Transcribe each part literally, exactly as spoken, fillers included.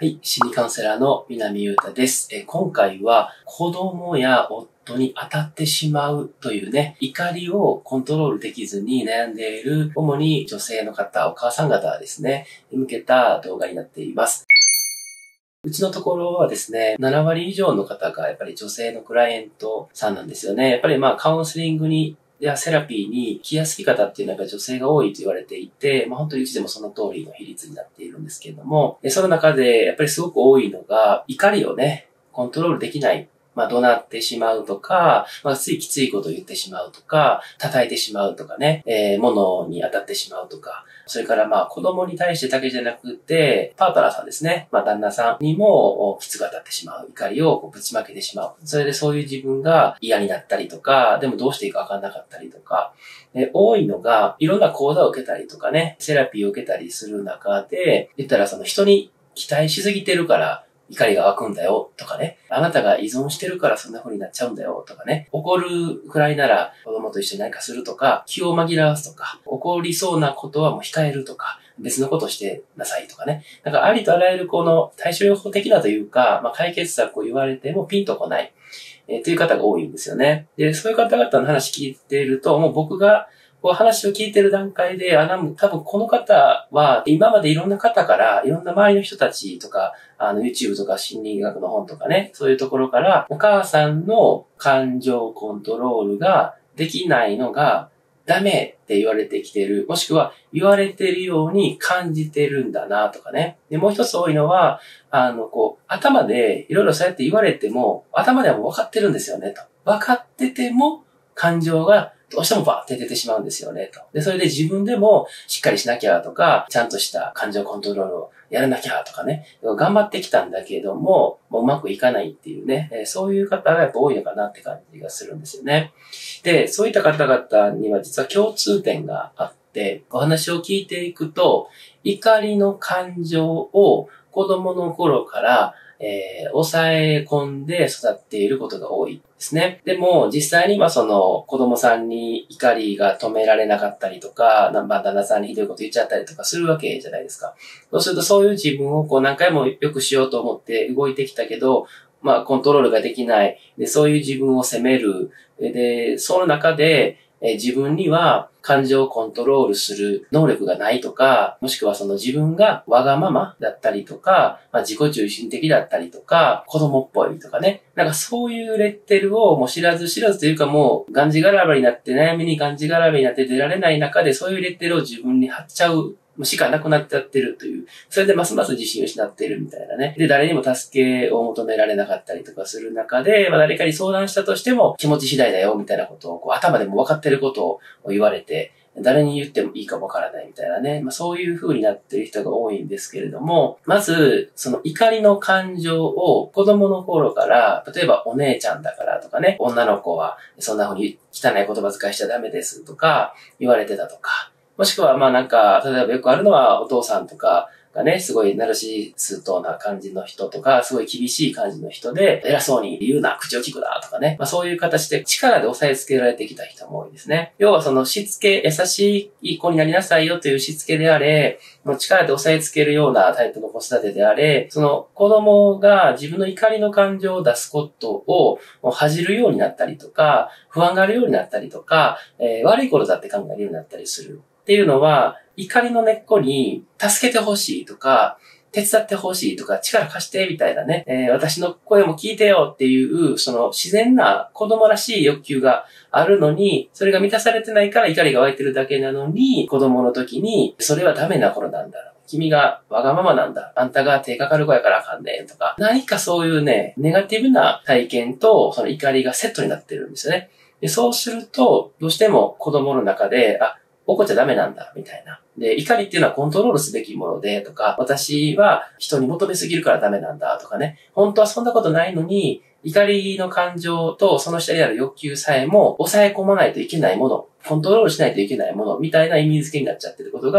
はい、心理カウンセラーの南裕太です。え今回は子供や夫に当たってしまうというね、怒りをコントロールできずに悩んでいる主に女性の方、お母さん方ですね、に向けた動画になっています。うちのところはですね、ななわり以上の方がやっぱり女性のクライアントさんなんですよね。やっぱりまあカウンセリングにやセラピーに来やすい方っていうのはやっぱり女性が多いと言われていて、まあ本当にうちでもその通りの比率になっているんですけれども、その中でやっぱりすごく多いのが怒りをね、コントロールできない。まあ怒鳴ってしまうとか、まあついきついことを言ってしまうとか、叩いてしまうとかね、えー、物に当たってしまうとか、それからまあ子供に対してだけじゃなくて、パートナーさんですね、まあ旦那さんにもきつく当たってしまう、怒りをこうぶちまけてしまう。それでそういう自分が嫌になったりとか、でもどうしていいかわかんなかったりとか、で多いのが、いろんな講座を受けたりとかね、セラピーを受けたりする中で、言ったらその人に期待しすぎてるから、怒りが湧くんだよとかね。あなたが依存してるからそんな風になっちゃうんだよとかね。怒るくらいなら子供と一緒に何かするとか、気を紛らわすとか、怒りそうなことはもう控えるとか、別のことをしてなさいとかね。なんかありとあらゆるこの対処療法的なというか、まあ、解決策を言われてもピンとこない、えー、という方が多いんですよね。で、そういう方々の話聞いていると、もう僕がこう話を聞いてる段階で、あ、多分この方は今までいろんな方から、いろんな周りの人たちとか、あの YouTube とか心理学の本とかね、そういうところからお母さんの感情コントロールができないのがダメって言われてきてる、もしくは言われてるように感じてるんだなとかね。で、もう一つ多いのは、あの、こう、頭でいろいろそうやって言われても、頭ではもう分かってるんですよね、と。分かってても感情がどうしてもバーって出てしまうんですよね、と。で、それで自分でもしっかりしなきゃとか、ちゃんとした感情コントロールをやらなきゃとかね、頑張ってきたんだけども、もううまくいかないっていうね、そういう方がやっぱ多いのかなって感じがするんですよね。で、そういった方々には実は共通点があって、お話を聞いていくと、怒りの感情を子供の頃からえー、抑え込んで育っていることが多いですね。でも、実際にはその子供さんに怒りが止められなかったりとか、まあ、旦那さんにひどいこと言っちゃったりとかするわけじゃないですか。そうするとそういう自分をこう何回も良くしようと思って動いてきたけど、まあ、コントロールができない。で、そういう自分を責める。で、その中で、え自分には感情をコントロールする能力がないとか、もしくはその自分がわがままだったりとか、まあ、自己中心的だったりとか、子供っぽいとかね。なんかそういうレッテルをもう知らず知らずというかもうがんじがらめになって悩みにがんじがらめになって出られない中でそういうレッテルを自分に貼っちゃうしかなくなっちゃってるという。それでますます自信を失ってるみたいなね。で、誰にも助けを求められなかったりとかする中で、まあ誰かに相談したとしても気持ち次第だよみたいなことをこう頭でも分かってることを言われて、誰に言ってもいいか分からないみたいなね。まあそういう風になってる人が多いんですけれども、まず、その怒りの感情を子供の頃から、例えばお姉ちゃんだからとかね、女の子はそんな風に汚い言葉遣いしちゃダメですとか言われてたとか、もしくは、まあなんか、例えばよくあるのはお父さんとかがね、すごいナルシストな感じの人とか、すごい厳しい感じの人で、偉そうに言うな、口を聞くな、とかね。まあそういう形で力で押さえつけられてきた人も多いですね。要はそのしつけ、優しい子になりなさいよというしつけであれ、もう力で押さえつけるようなタイプの子育てであれ、その子供が自分の怒りの感情を出すことを恥じるようになったりとか、不安があるようになったりとか、えー、悪いことだって考えるようになったりする。っていうのは、怒りの根っこに助けてほしいとか、手伝ってほしいとか、力貸してみたいなね、えー、私の声も聞いてよっていう、その自然な子供らしい欲求があるのに、それが満たされてないから怒りが湧いてるだけなのに、子供の時に、それはダメな頃なんだ。君がわがままなんだ。あんたが手かかる子やからあかんねんとか、何かそういうね、ネガティブな体験とその怒りがセットになってるんですよね。でそうすると、どうしても子供の中で、あ、怒っちゃダメなんだ、みたいな。で、怒りっていうのはコントロールすべきもので、とか、私は人に求めすぎるからダメなんだ、とかね。本当はそんなことないのに、怒りの感情とその下にある欲求さえも抑え込まないといけないもの、コントロールしないといけないもの、みたいな意味付けになっちゃってることが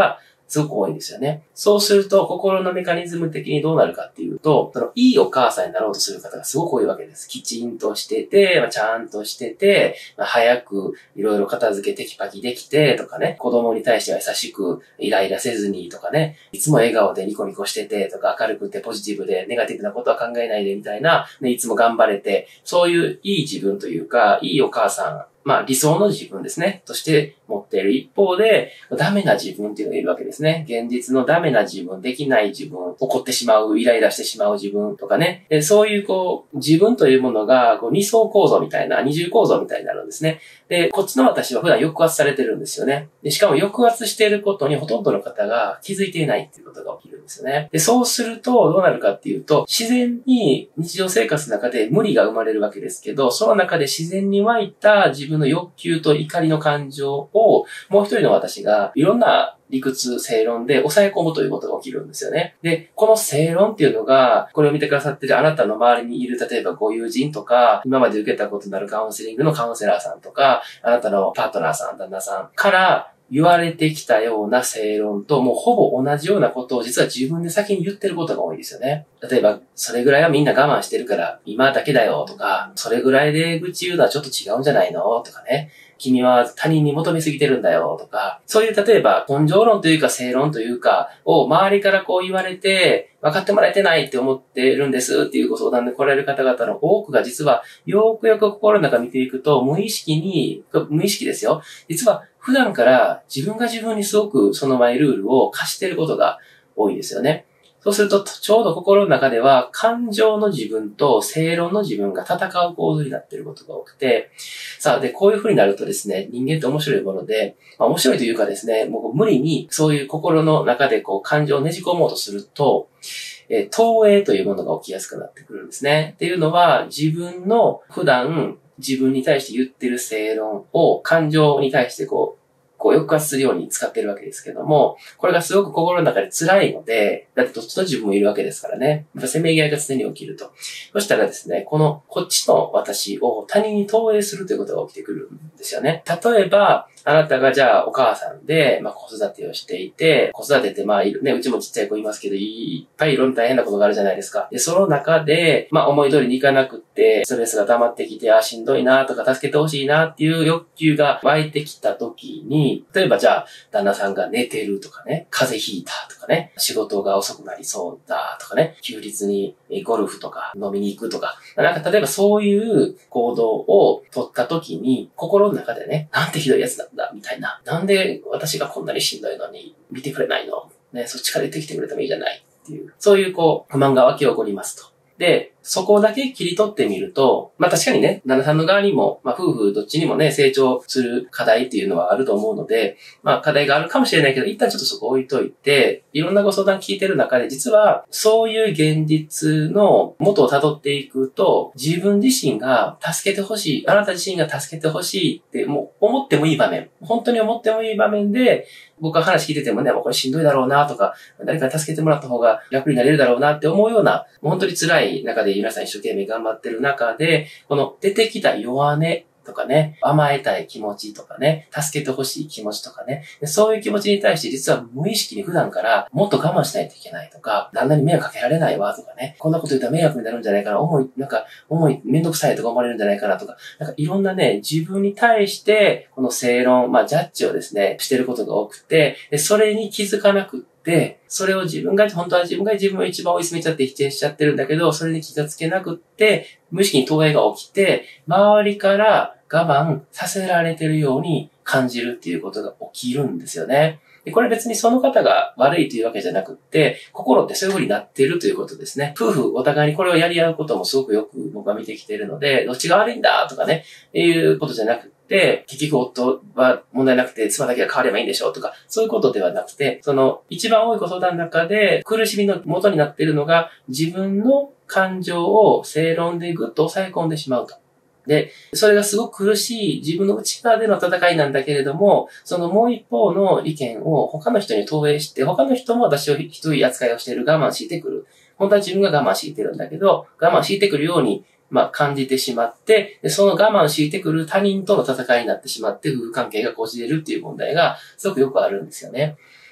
すごく多いんですよね。そうすると、心のメカニズム的にどうなるかっていうと、そのいいお母さんになろうとする方がすごく多いわけです。きちんとしてて、まあ、ちゃんとしてて、まあ、早くいろいろ片付けテキパキできてとかね、子供に対しては優しくイライラせずにとかね、いつも笑顔でニコニコしててとか、明るくてポジティブでネガティブなことは考えないでみたいな、ね、いつも頑張れて、そういういい自分というか、いいお母さん、まあ理想の自分ですね、として持っている一方で、ダメな自分っていうのがいるわけですね。現実のダメな自分、できない自分、怒ってしまう、イライラしてしまう自分とかね。でそういうこう、自分というものがこう二層構造みたいな、二重構造みたいになるんですね。で、こっちの私は普段抑圧されてるんですよね。でしかも抑圧していることにほとんどの方が気づいていないっていうことが起きるんですよね。で、そうするとどうなるかっていうと、自然に日常生活の中で無理が生まれるわけですけど、その中で自然に湧いた自分の欲求と怒りの感情をもう一人の私がいろんな理屈、正論で抑え込むということが起きるんですよね。で、この正論っていうのが、これを見てくださっているあなたの周りにいる、例えばご友人とか、今まで受けたことのあるカウンセリングのカウンセラーさんとか、あなたのパートナーさん、旦那さんから言われてきたような正論と、もうほぼ同じようなことを実は自分で先に言ってることが多いですよね。例えば、それぐらいはみんな我慢してるから、今だけだよとか、それぐらいで愚痴言うのはちょっと違うんじゃないのとかね。君は他人に求めすぎてるんだよとか、そういう例えば根性論というか正論というかを周りからこう言われて分かってもらえてないって思ってるんですっていうご相談で来られる方々の多くが実はよくよく心の中見ていくと無意識に、無意識ですよ。実は普段から自分が自分にすごくそのマイルールを課していることが多いですよね。そうすると、ちょうど心の中では、感情の自分と正論の自分が戦う構図になっていることが多くて、さあ、で、こういう風になるとですね、人間って面白いもので、まあ面白いというかですね、もう無理にそういう心の中でこう感情をねじ込もうとすると、えー、投影というものが起きやすくなってくるんですね。っていうのは、自分の普段自分に対して言ってる正論を感情に対してこう、こう抑圧するように使ってるわけですけども、これがすごく心の中で辛いので、だってどっちの自分もいるわけですからね。やっぱせめぎ合いが常に起きると。そしたらですね、この、こっちの私を他人に投影するということが起きてくるんですよね。例えば、あなたがじゃあお母さんで、まあ子育てをしていて、子育てってまあ、ね、うちもちっちゃい子いますけど、いっぱいいろんな大変なことがあるじゃないですか。で、その中で、まあ思い通りにいかなくって、ストレスが溜まってきて、あ、しんどいなとか助けてほしいなっていう欲求が湧いてきた時に、例えばじゃあ、旦那さんが寝てるとかね、風邪ひいたとかね、仕事が遅くなりそうだとかね、休日にゴルフとか飲みに行くとか、なんか例えばそういう行動を取った時に、心の中でね、なんてひどいやつなんだ、みたいな。なんで私がこんなにしんどいのに見てくれないのね、そっちから言ってきてくれてもいいじゃないっていう、そういうこう、不満が湧き起こりますと。で、そこだけ切り取ってみると、まあ確かにね、旦那さんの側にも、まあ夫婦どっちにもね、成長する課題っていうのはあると思うので、まあ課題があるかもしれないけど、一旦ちょっとそこ置いといて、いろんなご相談聞いてる中で、実はそういう現実の元を辿っていくと、自分自身が助けてほしい、あなた自身が助けてほしいってもう思ってもいい場面、本当に思ってもいい場面で、僕は話聞いててもね、もうこれしんどいだろうなとか、誰かに助けてもらった方が楽になれるだろうなって思うような、本当に辛い中で皆さん一生懸命頑張ってる中で、この出てきた弱音とかね、甘えたい気持ちとかね、助けてほしい気持ちとかね、そういう気持ちに対して実は無意識に普段からもっと我慢しないといけないとか、旦那に迷惑かけられないわとかね、こんなこと言ったら迷惑になるんじゃないかな、重い、なんか、重い、めんどくさいとか思われるんじゃないかなとか、なんかいろんなね、自分に対して、この正論、まあジャッジをですね、してることが多くて、でそれに気づかなくって、それを自分が、本当は自分が自分を一番追い詰めちゃって否定しちゃってるんだけど、それに気がつけなくって、無意識に投影が起きて、周りから我慢させられてるように感じるっていうことが起きるんですよね。でこれ別にその方が悪いというわけじゃなくって、心ってそういう風になっているということですね。夫婦お互いにこれをやり合うこともすごくよく僕は見てきているので、どっちが悪いんだとかね、いうことじゃなくて、結局夫は問題なくて妻だけが変わればいいんでしょうとか、そういうことではなくて、その一番多いご相談の中で苦しみの元になっているのが自分の感情を正論でぐっと抑え込んでしまうと。で、それがすごく苦しい自分の内側での戦いなんだけれども、そのもう一方の意見を他の人に投影して、他の人も私をひどい扱いをしている、我慢してくる。本当は自分が我慢しているんだけど、我慢してくるように、まあ感じてしまって、でその我慢してくる他人との戦いになってしまって、夫婦関係がこじれるっていう問題がすごくよくあるんですよね。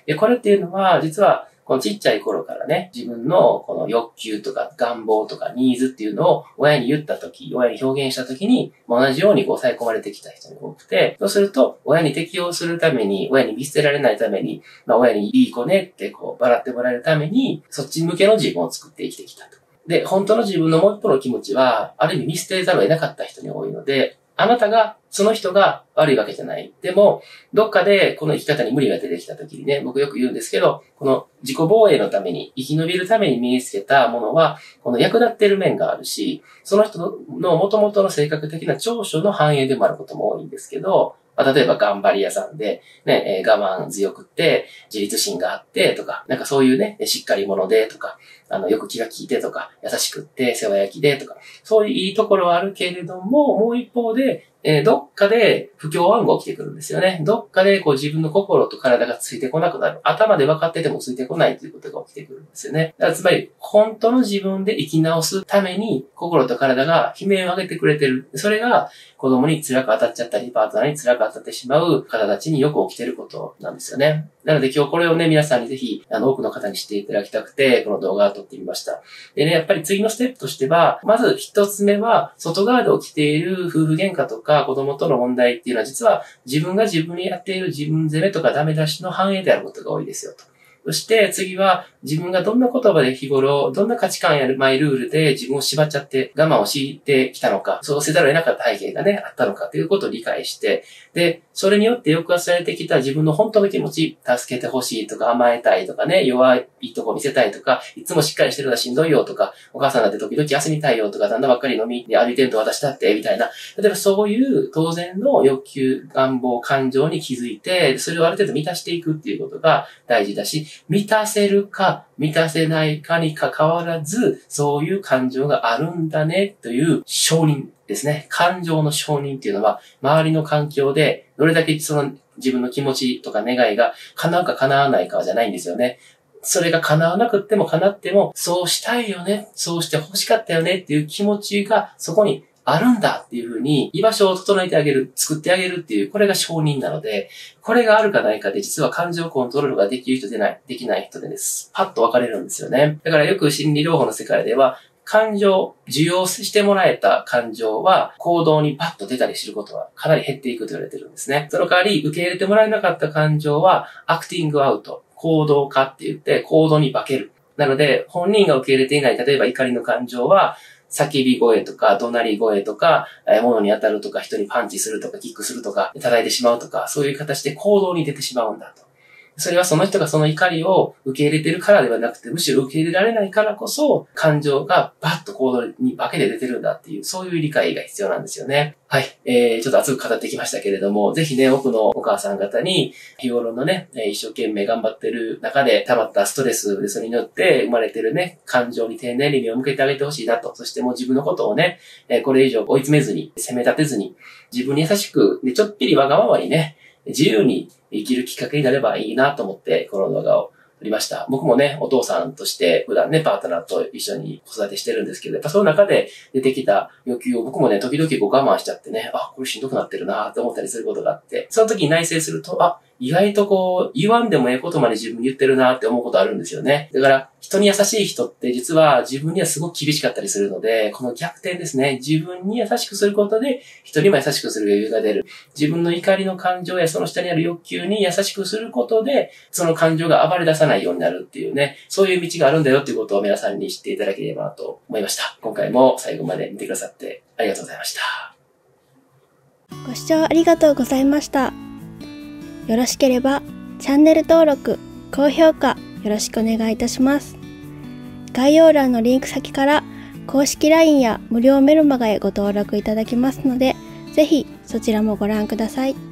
で、これっていうのは、実は、このちっちゃい頃からね、自分のこの欲求とか願望とかニーズっていうのを親に言ったとき、親に表現したときに、同じようにこう抑え込まれてきた人が多くて、そうすると、親に適応するために、親に見捨てられないために、まあ親にいい子ねってこう笑ってもらえるために、そっち向けの自分を作って生きてきたと。で、本当の自分のもう一方の気持ちは、ある意味見捨てざるを得なかった人に多いので、あなたが、その人が悪いわけじゃない。でも、どっかでこの生き方に無理が出てきた時にね、僕よく言うんですけど、この自己防衛のために、生き延びるために身につけたものは、この役立っている面があるし、その人の元々の性格的な長所の反映でもあることも多いんですけど、まあ、例えば頑張り屋さんで、ね、えー、我慢強くって、自立心があってとか、なんかそういうね、しっかり者でとか、あの、よく気が利いてとか、優しくって、世話焼きでとか、そういういいところはあるけれども、もう一方で、えー、どっかで不協和音が起きてくるんですよね。どっかでこう自分の心と体がついてこなくなる。頭で分かっててもついてこないということが起きてくるんですよね。だからつまり、本当の自分で生き直すために、心と体が悲鳴を上げてくれてる。それが、子供に辛く当たっちゃったり、パートナーに辛く当たってしまう方たちによく起きてることなんですよね。なので今日これをね、皆さんにぜひ、あの、多くの方に知っていただきたくて、この動画を撮ってみました。でね、やっぱり次のステップとしては、まず一つ目は、外側で起きている夫婦喧嘩とか子供との問題っていうのは、実は自分が自分にやっている自分責めとかダメ出しの反映であることが多いですよと。そして次は自分がどんな言葉で日頃、どんな価値観やマイルールで自分を縛っちゃって我慢を強いてきたのか、そうせざるを得なかった背景がね、あったのかということを理解して、で、それによって抑圧されてきた自分の本当の気持ち、助けてほしいとか甘えたいとかね、弱いとこ見せたいとか、いつもしっかりしてるのはしんどいよとか、お母さんだって時々休みたいよとか、旦那ばっかり飲みに歩いてると私だって、みたいな。例えばそういう当然の欲求、願望、感情に気づいて、それをある程度満たしていくっていうことが大事だし、満たせるか満たせないかに関わらず、そういう感情があるんだねという承認ですね。感情の承認っていうのは、周りの環境でどれだけその自分の気持ちとか願いが叶うか叶わないかじゃないんですよね。それが叶わなくっても叶っても、そうしたいよね、そうして欲しかったよねっていう気持ちがそこにあるんだっていうふうに居場所を整えてあげる、作ってあげるっていう、これが承認なので、これがあるかないかで実は感情コントロールができる人でない、できない人でです。パッと分かれるんですよね。だからよく心理療法の世界では、感情、受容してもらえた感情は行動にパッと出たりすることはかなり減っていくと言われてるんですね。その代わり受け入れてもらえなかった感情はアクティングアウト、行動化って言って行動に化ける。なので本人が受け入れていない、例えば怒りの感情は叫び声とか、怒鳴り声とか、物に当たるとか、人にパンチするとか、キックするとか、叩いてしまうとか、そういう形で行動に出てしまうんだと。それはその人がその怒りを受け入れてるからではなくて、むしろ受け入れられないからこそ、感情がバッと行動に化けて出てるんだっていう、そういう理解が必要なんですよね。はい。えー、ちょっと熱く語ってきましたけれども、ぜひね、多くのお母さん方に、日頃のね、一生懸命頑張ってる中で溜まったストレスでそれによって生まれてるね、感情に丁寧に目を向けてあげてほしいなと。そしてもう自分のことをね、これ以上追い詰めずに、責め立てずに、自分に優しく、でちょっぴりわがままにね、自由に生きるきっかけになればいいなと思って、この動画を撮りました。僕もね、お父さんとして普段ね、パートナーと一緒に子育てしてるんですけど、やっぱその中で出てきた欲求を僕もね、時々こう我慢しちゃってね、あ、これしんどくなってるなと思ったりすることがあって、その時に内省すると、あ、意外とこう、言わんでもええことまで自分に言ってるなって思うことあるんですよね。だから、人に優しい人って実は自分にはすごく厳しかったりするので、この逆転ですね。自分に優しくすることで、人にも優しくする余裕が出る。自分の怒りの感情やその下にある欲求に優しくすることで、その感情が暴れ出さないようになるっていうね、そういう道があるんだよっていうことを皆さんに知っていただければなと思いました。今回も最後まで見てくださってありがとうございました。 ご視聴ありがとうございました。よろしければチャンネル登録、高評価よろしくお願いいたします。概要欄のリンク先から公式 ライン や無料メルマガへご登録いただけますので、ぜひそちらもご覧ください。